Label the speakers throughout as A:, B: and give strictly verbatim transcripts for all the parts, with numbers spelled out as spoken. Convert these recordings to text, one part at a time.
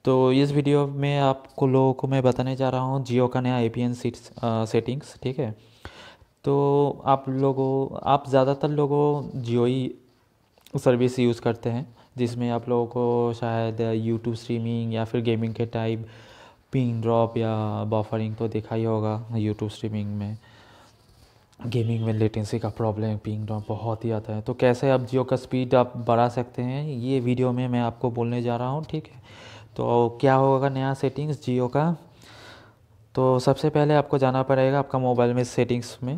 A: तो इस वीडियो में आपको लोगों को मैं बताने जा रहा हूँ जियो का नया ए पी एन सीट्स सेटिंग्स। ठीक है। तो आप लोगों आप ज़्यादातर लोगों जियो ही सर्विस यूज़ करते हैं, जिसमें आप लोगों को शायद यूट्यूब स्ट्रीमिंग या फिर गेमिंग के टाइप पिंग ड्रॉप या बफरिंग तो देखा ही होगा। यूट्यूब स्ट्रीमिंग में गेमिंग में लेटेंसी का प्रॉब्लम, पिंग ड्रॉप बहुत ही आता है। तो कैसे आप जियो का स्पीड आप बढ़ा सकते हैं, ये वीडियो में मैं आपको बोलने जा रहा हूँ। ठीक है। तो क्या होगा नया सेटिंग्स जियो का। तो सबसे पहले आपको जाना पड़ेगा आपका मोबाइल में सेटिंग्स में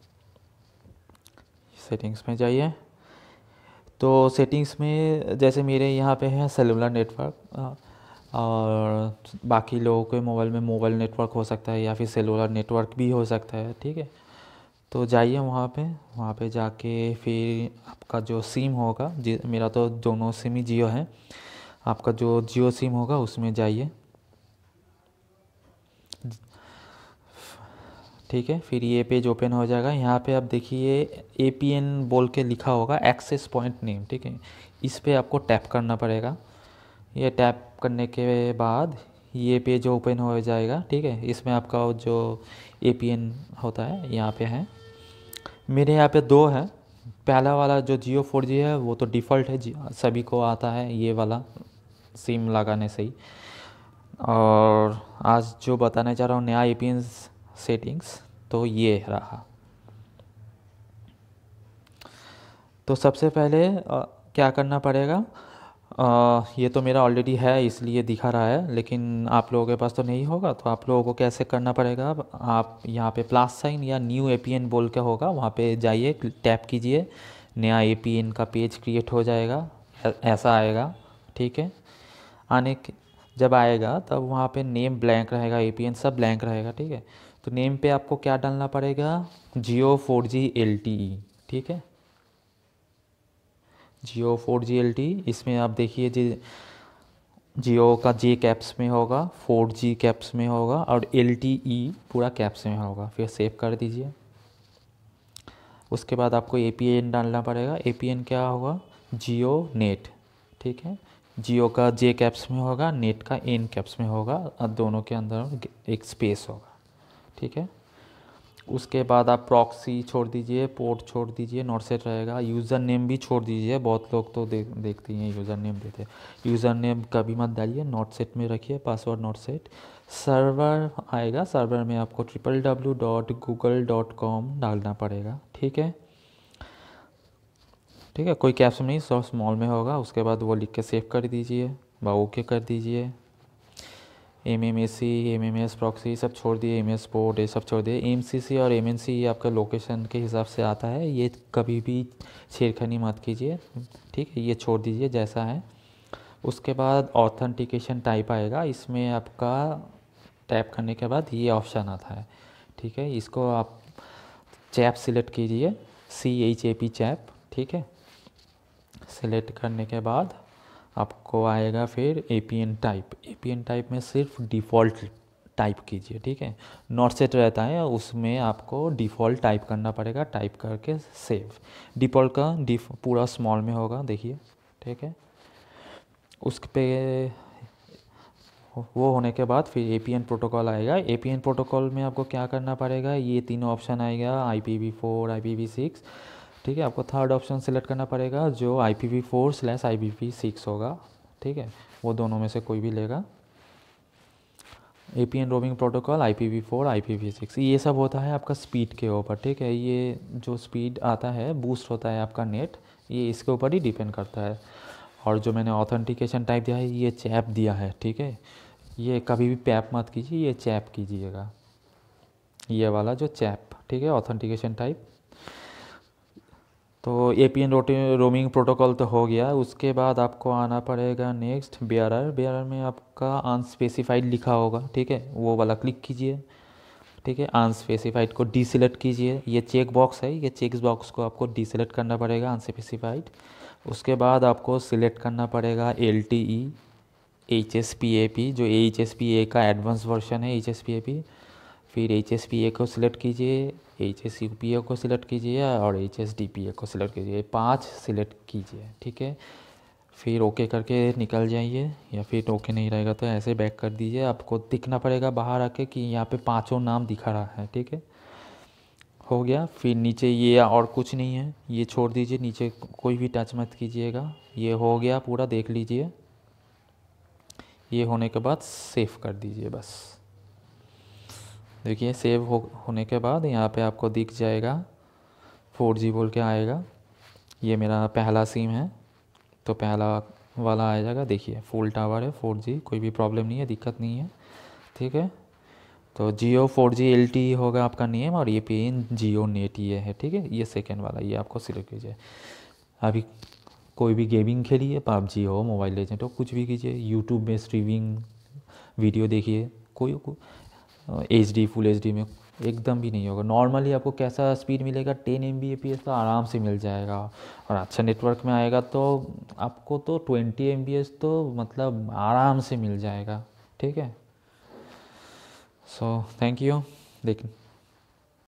A: सेटिंग्स में जाइए। तो सेटिंग्स में जैसे मेरे यहाँ पे है सेलुलर नेटवर्क, और बाकी लोगों के मोबाइल में मोबाइल नेटवर्क हो सकता है या फिर सेलुलर नेटवर्क भी हो सकता है। ठीक है। तो जाइए वहाँ पे वहाँ पे जाके फिर आपका जो सिम होगा, जी मेरा तो दोनों सिम ही जियो है, आपका जो जियो सिम होगा उसमें जाइए। ठीक है। फिर ये पेज ओपन हो जाएगा। यहाँ पे आप देखिए ए पी एन बोल के लिखा होगा, एक्सेस पॉइंट नेम। ठीक है। इस पे आपको टैप करना पड़ेगा। ये टैप करने के बाद ये पेज ओपन हो जाएगा। ठीक है। इसमें आपका जो ए पी एन होता है यहाँ पे है। मेरे यहाँ पे दो है। पहला वाला जो जियो फोर जी है वो तो डिफ़ॉल्ट है, जी- सभी को आता है ये वाला सिम लगाने से ही। और आज जो बताने जा रहा हूँ नया ए पी एन सेटिंग्स, तो ये रहा। तो सबसे पहले अ, क्या करना पड़ेगा। अ, ये तो मेरा ऑलरेडी है इसलिए दिखा रहा है, लेकिन आप लोगों के पास तो नहीं होगा। तो आप लोगों को कैसे करना पड़ेगा, अब आप यहाँ पे प्लस साइन या न्यू ए पी एन बोल के होगा, वहाँ पे जाइए, टैप कीजिए, नया ए पी एन का पेज क्रिएट हो जाएगा। ऐ- ऐसा आएगा। ठीक है। आने के जब आएगा तब वहाँ पे नेम ब्लैंक रहेगा, ए पी एन सब ब्लैंक रहेगा। ठीक है। तो नेम पे आपको क्या डालना पड़ेगा, Jio four G L T E. ठीक है। Jio four G L T, इसमें आप देखिए जी जियो का जे कैप्स में होगा, फोर जी कैप्स में होगा और एल टी ई पूरा कैप्स में होगा। फिर सेव कर दीजिए। उसके बाद आपको ए पी एन डालना पड़ेगा। ए पी एन क्या होगा, जियो नेट। ठीक है। जियो का जे कैप्स में होगा, नेट का एन कैप्स में होगा, और दोनों के अंदर एक स्पेस होगा। ठीक है। उसके बाद आप प्रॉक्सी छोड़ दीजिए, पोर्ट छोड़ दीजिए, नॉट सेट रहेगा। यूज़र नेम भी छोड़ दीजिए, बहुत लोग तो देख देखते हैं यूज़र नेम देते हैं। यूज़र नेम कभी मत डालिए, नॉट सेट में रखिए, पासवर्ड नॉट सेट। सर्वर आएगा, सर्वर में आपको triple W dot Google dot com डालना पड़ेगा। ठीक है। ठीक है। कोई कैप्स नहीं, सब स्मॉल में होगा। उसके बाद वो लिख के सेव कर दीजिए, व ओके कर दीजिए। M M A C, M M S proxy सब छोड़ दिए, एम एस पोर्ट ये सब छोड़ दिए। एम सी सी और एम एन सी ये आपका लोकेशन के हिसाब से आता है, ये कभी भी छेड़खानी मत कीजिए। ठीक है। ये छोड़ दीजिए जैसा है। उसके बाद ऑथेंटिकेशन टाइप आएगा, इसमें आपका टैप करने के बाद ये ऑप्शन आता है। ठीक है। इसको आप चैप सिलेक्ट कीजिए, C H A P CHAP. ठीक है। सिलेक्ट करने के बाद आपको आएगा फिर A P N type. A P N type में सिर्फ डिफ़ॉल्ट टाइप कीजिए। ठीक है। नॉट सेट रहता है, उसमें आपको डिफ़ॉल्ट टाइप करना पड़ेगा, टाइप करके सेव। डिफ़ॉल्ट का डिफ पूरा स्मॉल में होगा, देखिए। ठीक है। उस पे वो होने के बाद फिर ए पी एन प्रोटोकॉल आएगा। ए पी एन प्रोटोकॉल में आपको क्या करना पड़ेगा, ये तीनों ऑप्शन आएगा, I P V four, I P V six. ठीक है। आपको थर्ड ऑप्शन सेलेक्ट करना पड़ेगा जो I P V four slash I P V six होगा। ठीक है। वो दोनों में से कोई भी लेगा। A P N roaming protocol, I P V four, I P V six, ये सब होता है आपका स्पीड के ऊपर। ठीक है। ये जो स्पीड आता है, बूस्ट होता है आपका नेट, ये इसके ऊपर ही डिपेंड करता है। और जो मैंने ऑथेंटिकेशन टाइप दिया है, ये चैप दिया है। ठीक है। ये कभी भी पैप मत कीजिए, ये चैप कीजिएगा, ये वाला जो चैप। ठीक है। Authentication type. तो A P N roaming protocol तो हो गया। उसके बाद आपको आना पड़ेगा नेक्स्ट बेयरर। बेयरर में आपका अनस्पेसिफाइड लिखा होगा। ठीक है। वो वाला क्लिक कीजिए। ठीक है। अनस्पेसिफाइड को डी सिलेक्ट कीजिए, ये चेक बॉक्स है, ये चेक बॉक्स को आपको डी सिलेक्ट करना पड़ेगा, अनस्पेसिफाइड। उसके बाद आपको सिलेक्ट करना पड़ेगा L T E, H S P A P, जो एच एस पी ए का एडवांस वर्जन है, H S P A P. फिर एच एस पी ए को सिलेक्ट कीजिए, H S U P A को सिलेक्ट कीजिए और H S D P A को सिलेक्ट कीजिए, पाँच सिलेक्ट कीजिए। ठीक है। फिर ओके करके निकल जाइए, या फिर ओके नहीं रहेगा तो ऐसे बैक कर दीजिए। आपको दिखना पड़ेगा बाहर आके कि यहाँ पे पांचों नाम दिखा रहा है, ठीक है। हो गया। फिर नीचे ये और कुछ नहीं है, ये छोड़ दीजिए, नीचे कोई भी टच मत कीजिएगा। ये हो गया पूरा, देख लीजिए। ये होने के बाद सेव कर दीजिए बस। देखिए सेव हो होने के बाद यहाँ पे आपको दिख जाएगा फोर जी बोल के आएगा। ये मेरा पहला सिम है तो पहला वाला आ जाएगा। देखिए फुल टावर है, फोर जी, कोई भी प्रॉब्लम नहीं है, दिक्कत नहीं है, ठीक है। तो Jio four G L T होगा आपका नेम, और ये पिन जियो नेट ये है, ठीक है। ये सेकेंड वाला, ये आपको सिलेक्ट कीजिए। अभी कोई भी गेमिंग खेलिए, पबजी हो, मोबाइल लेजेंड हो, कुछ भी कीजिए। यूट्यूब में स्ट्रीमिंग वीडियो देखिए, कोई H D full H D में एकदम भी नहीं होगा। नॉर्मली आपको कैसा स्पीड मिलेगा, ten M B A P S तो आराम से मिल जाएगा। और अच्छा नेटवर्क में आएगा तो आपको तो ट्वेंटी एम बी एस तो मतलब आराम से मिल जाएगा, ठीक है। So thank you. देख